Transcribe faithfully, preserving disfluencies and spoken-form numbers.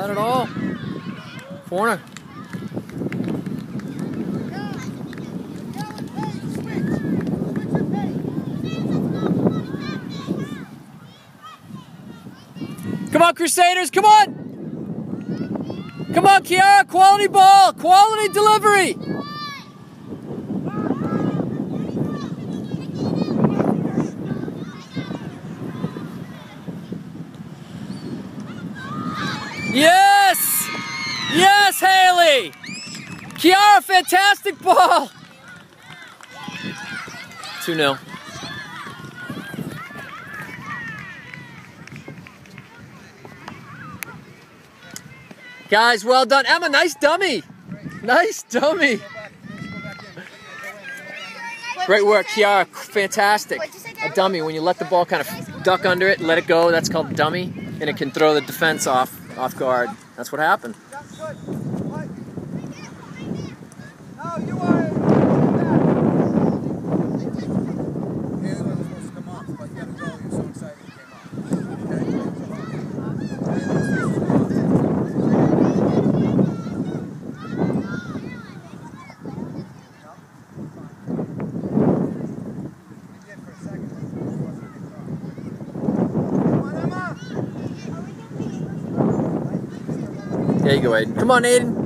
Got it all. Corner. Come on, Crusaders, come on! Come on, Kiarrah, quality ball, quality delivery! Yes! Yes, Haley! Kiarrah, fantastic ball! two nil. Guys, well done. Emma, nice dummy. Nice dummy. Great work, Kiarrah. Fantastic. A dummy, when you let the ball kind of duck under it and let it go, that's called a dummy, and it can throw the defense off, off guard. That's what happened. There you go, Aiden. Come on, Aiden.